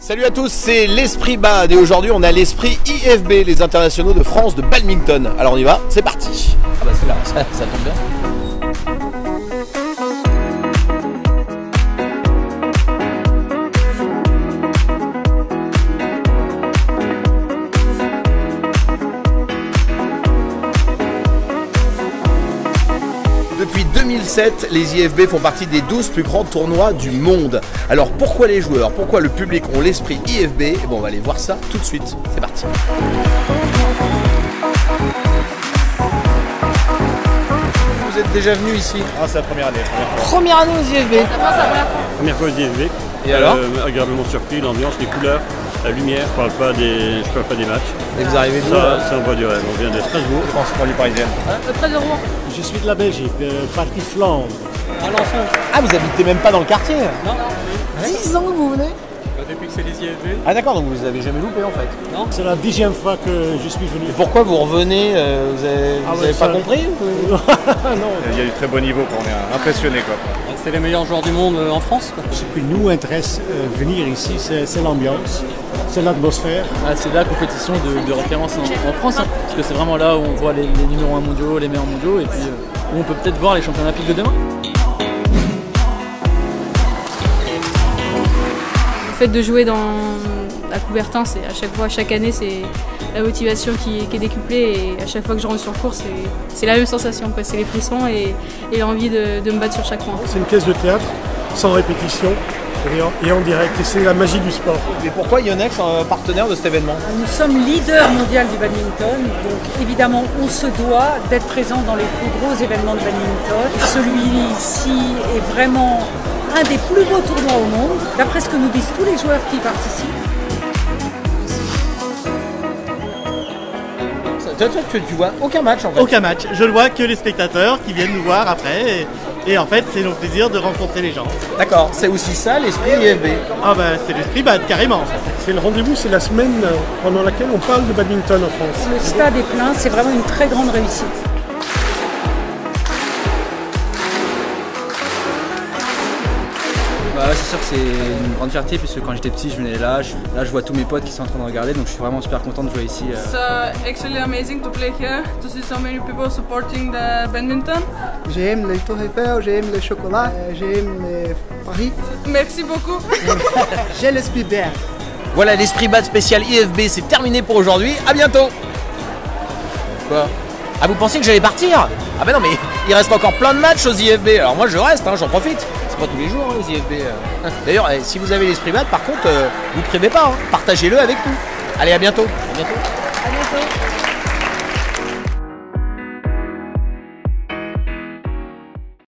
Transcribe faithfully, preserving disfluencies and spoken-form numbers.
Salut à tous, c'est l'Esprit Bad et aujourd'hui on a l'Esprit I F B, les internationaux de France de badminton. Alors on y va, c'est parti. Ah bah c'est là, ça, ça tombe bien. Depuis deux mille sept, les I F B font partie des douze plus grands tournois du monde. Alors pourquoi les joueurs, pourquoi le public ont l'esprit I F B? Et bon, on va aller voir ça tout de suite. C'est parti. Vous êtes déjà venu ici? Ah, c'est la première année. Première année aux I F B. Ça passe la première fois. Première fois aux I F B. Et alors euh, agréablement surpris, l'ambiance, les couleurs, la lumière. Je parle pas des, je parle pas des matchs. Et vous arrivez d'où? Ça, c'est un bois du rêve. On vient de Strasbourg. France banlieue parisienne. Euh, près de Rouen. Je suis de la Belgique, de partie Flandre. Ah, vous habitez même pas dans le quartier? Non. dix ans que vous venez? Depuis que c'est les I F B. Ah d'accord, donc vous les avez jamais loupés en fait. C'est la dixième fois que je suis venu. Et pourquoi vous revenez? euh, Vous avez, Ah vous ouais, avez pas ça- compris ou... Non, Il y a du très bon niveau, quoi. On est impressionné, quoi. C'est les meilleurs joueurs du monde euh, en France, quoi. ce qui nous intéresse euh, venir ici, c'est c'est l'ambiance, c'est l'atmosphère. Ah, c'est la compétition de, de référence en, en France, hein, parce que c'est vraiment là où on voit les, les numéros un mondiaux, les meilleurs mondiaux, et puis euh, où on peut peut-être voir les champions olympiques de demain. Le fait de jouer dans à Coubertin, c'est à chaque fois, chaque année, c'est la motivation qui, qui est décuplée et à chaque fois que je rentre sur cours, c'est c'est la même sensation, quoi. C'est les frissons et, et l'envie de, de me battre sur chaque point. C'est une pièce de théâtre, sans répétition et en, et en direct. Et c'est la magie du sport. Et pourquoi Yonex est partenaire de cet événement? Nous sommes leader mondial du badminton, donc évidemment on se doit d'être présent dans les plus gros événements de badminton. Celui-ci est vraiment un des plus beaux tournois au monde, d'après ce que nous disent tous les joueurs qui y participent. Toi, toi, tu, tu vois aucun match en fait. Aucun match, je ne vois que les spectateurs qui viennent nous voir après et, et en fait c'est notre plaisir de rencontrer les gens. D'accord, c'est aussi ça l'esprit I F B. Ah bah c'est l'esprit bad carrément. C'est le rendez-vous, c'est la semaine pendant laquelle on parle de badminton en France. Le stade est plein, c'est vraiment une très grande réussite. Bah, c'est sûr que c'est une grande fierté, puisque quand j'étais petit, je venais là, je, là je vois tous mes potes qui sont en train de regarder, donc je suis vraiment super content de jouer ici. It's uh, actually amazing to play here, to see so many people supporting the badminton. J'aime les Tours Eiffel, j'aime le chocolat, euh, j'aime les Paris. Merci beaucoup. J'ai l'esprit vert. Voilà, l'esprit bad spécial I F B, c'est terminé pour aujourd'hui. À bientôt. Quoi? Ah, vous pensiez que j'allais partir? Ah bah non, mais il reste encore plein de matchs aux I F B. Alors moi je reste, hein, j'en profite. C'est pas tous les jours hein, les I F B. euh. D'ailleurs, eh, si vous avez l'esprit bad, par contre, euh, vous privez pas, hein. Partagez-le avec nous. Allez, à bientôt. À bientôt. À bientôt.